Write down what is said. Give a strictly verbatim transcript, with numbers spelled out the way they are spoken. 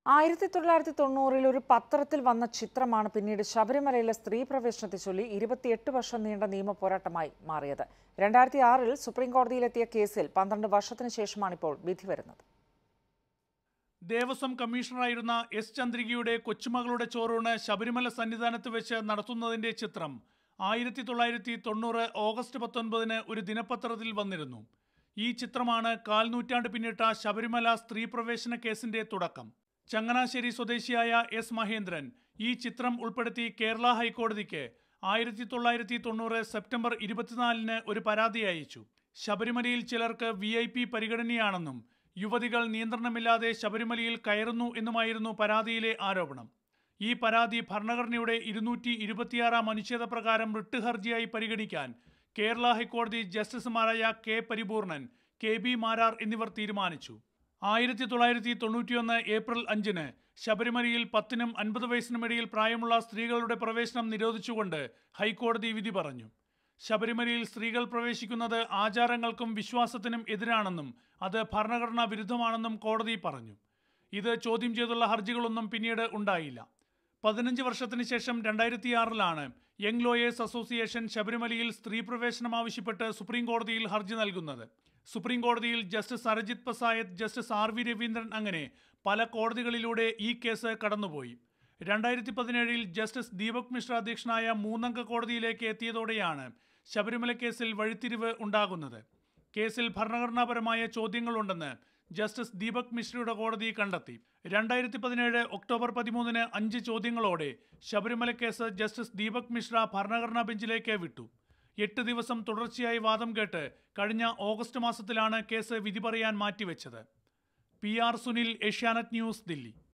ആയിരത്തി തൊള്ളായിരത്തി തൊണ്ണൂറിൽ ഒരു പത്രത്തിൽ വന്ന ചിത്രമാണ് പിന്നീട് ശബരിമലയിലെ സ്ത്രീ പ്രവേശനത്തെ ചൊല്ലി ഇരുപത്തിയെട്ട് വർഷം നീണ്ട നിയമ പോരാട്ടമായി മാറിയത്. രണ്ടായിരത്തി ആറിൽ സുപ്രീം കോടതിയിലെത്തിയ കേസിൽ പന്ത്രണ്ട് വർഷത്തിന് ശേഷമാണിപ്പോൾ വിധി വരുന്നത്. ദേവസ്വം കമ്മീഷണറായിരുന്ന എസ് ചന്ദ്രികയുടെ കൊച്ചുമകളുടെ ചോറൂണ് ശബരിമല സന്നിധാനത്ത് വെച്ച് നടത്തുന്നതിന്റെ ചിത്രം ആയിരത്തി തൊള്ളായിരത്തി തൊണ്ണൂറ് ഓഗസ്റ്റ് പത്തൊൻപതിന് ഒരു ദിനപത്രത്തിൽ വന്നിരുന്നു. ഈ ചിത്രമാണ് കാൽനൂറ്റാണ്ട് പിന്നിട്ട ശബരിമല സ്ത്രീ പ്രവേശന കേസിന്റെ തുടക്കം. ചങ്ങനാശ്ശേരി സ്വദേശിയായ എസ് മഹേന്ദ്രൻ ഈ ചിത്രം ഉൾപ്പെടുത്തി കേരള ഹൈക്കോടതിക്ക് ആയിരത്തി തൊള്ളായിരത്തി തൊണ്ണൂറ് സെപ്റ്റംബർ ഇരുപത്തിനാലിന് ഒരു പരാതി അയച്ചു. ശബരിമലയിൽ ചിലർക്ക് വി ഐ പി പരിഗണനയാണെന്നും യുവതികൾ നിയന്ത്രണമില്ലാതെ ശബരിമലയിൽ കയറുന്നു എന്നുമായിരുന്നു പരാതിയിലെ ആരോപണം. ഈ പരാതി ഭരണഘടനയുടെ ഇരുന്നൂറ്റി ഇരുപത്തിയാറാം അനുച്ഛേദ പ്രകാരം റിട്ട് ഹർജിയായി പരിഗണിക്കാൻ കേരള ഹൈക്കോടതി ജസ്റ്റിസുമാരായ കെ പരിപൂർണൻ, കെ ബി മാരാർ എന്നിവർ തീരുമാനിച്ചു. ആയിരത്തി തൊള്ളായിരത്തി തൊണ്ണൂറ്റിയൊന്ന് ഏപ്രിൽ അഞ്ചിന് ശബരിമലയിൽ പത്തിനും അൻപത് വയസ്സിനുമിടയിൽ പ്രായമുള്ള സ്ത്രീകളുടെ പ്രവേശനം നിരോധിച്ചുകൊണ്ട് ഹൈക്കോടതി വിധി പറഞ്ഞു. ശബരിമലയിൽ സ്ത്രീകൾ പ്രവേശിക്കുന്നത് ആചാരങ്ങൾക്കും വിശ്വാസത്തിനും എതിരാണെന്നും അത് ഭരണഘടനാ വിരുദ്ധമാണെന്നും കോടതി പറഞ്ഞു. ഇത് ചോദ്യം ചെയ്തുള്ള ഹർജികളൊന്നും പിന്നീട് ഉണ്ടായില്ല. പതിനഞ്ച് വർഷത്തിന് ശേഷം രണ്ടായിരത്തി ആറിലാണ് യങ് ലോയേഴ്സ് അസോസിയേഷൻ ശബരിമലയിൽ സ്ത്രീ പ്രവേശനം ആവശ്യപ്പെട്ട് സുപ്രീം കോടതിയിൽ ഹർജി നൽകുന്നത്. സുപ്രീം കോടതിയിൽ ജസ്റ്റിസ് അരജിത് പസായത്ത്, ജസ്റ്റിസ് ആർ വി രവീന്ദ്രൻ അങ്ങനെ പല കോടതികളിലൂടെ ഈ കേസ് കടന്നുപോയി. രണ്ടായിരത്തി പതിനേഴിൽ ജസ്റ്റിസ് ദീപക് മിശ്ര അധ്യക്ഷനായ മൂന്നംഗ കോടതിയിലേക്ക് എത്തിയതോടെയാണ് ശബരിമല കേസിൽ വഴിത്തിരിവ് ഉണ്ടാകുന്നത്. കേസിൽ ഭരണഘടനാപരമായ ചോദ്യങ്ങളുണ്ടെന്ന് ജസ്റ്റിസ് ദീപക് മിശ്രയുടെ കോടതി കണ്ടെത്തി. രണ്ടായിരത്തി പതിനേഴ് ഒക്ടോബർ പതിമൂന്നിന് അഞ്ച് ചോദ്യങ്ങളോടെ ശബരിമല കേസ് ജസ്റ്റിസ് ദീപക് മിശ്ര ഭരണഘടനാ ബെഞ്ചിലേക്ക് വിട്ടു. എട്ട് ദിവസം തുടർച്ചയായി വാദം കേട്ട് കഴിഞ്ഞ ഓഗസ്റ്റ് മാസത്തിലാണ് കേസ് വിധി പറയാൻ മാറ്റിവെച്ചത്. പി ആർ സുനിൽ, ഏഷ്യാനെറ്റ് ന്യൂസ്, ദില്ലി.